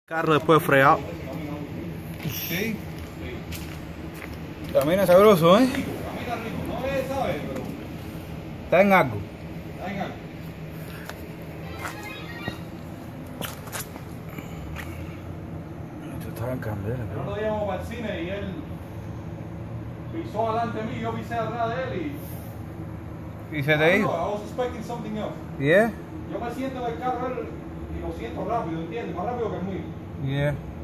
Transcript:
Carro después freado. Sí. Camina sabroso, ¿eh? Camina rico, no es, ¿sabes? Pero Está en algo. está en algo. Esto estaba en candela. El otro día íbamos para el cine y él pisó adelante de mí, yo pisé atrás de él ¿Y se I te don't hizo? know, I was expecting something else. Yeah? Yo me siento en el carro de él y lo siento rápido, ¿entiendes? Más rápido que el mío. Yeah.